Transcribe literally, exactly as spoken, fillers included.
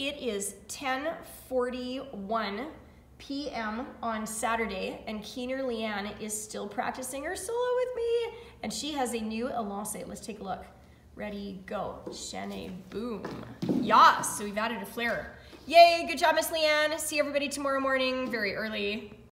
it is ten forty-one p m on Saturday, and Keener Leanne is still practicing her solo with me, and she has a new élancé. Let's take a look. Ready, go. Chaîné, boom. Yas, so we've added a flare. Yay, good job, Miss Leanne. See everybody tomorrow morning, very early.